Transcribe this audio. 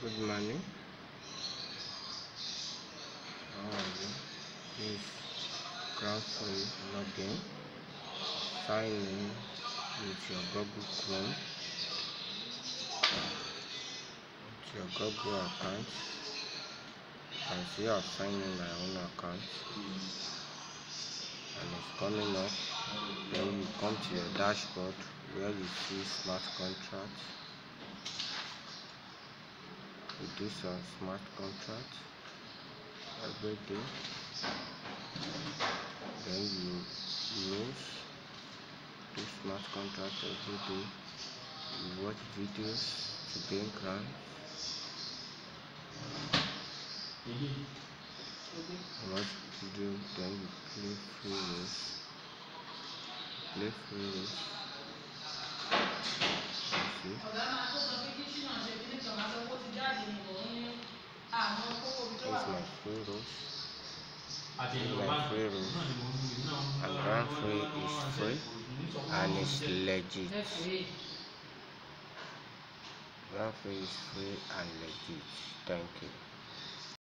Good morning. How are you? This is Gramfree login. Sign in with your Google Chrome, with your Google account. You can see I've signed in my own account and it's coming up. Then you come to your dashboard where you see smart contracts. You do some smart contracts every day. Then you use do smart contracts every day. You watch videos to gain grants. You watch video, then you play free race. See? Here's my free race. And Gramfree is free and it's legit. Gramfree is free and legit. Thank you.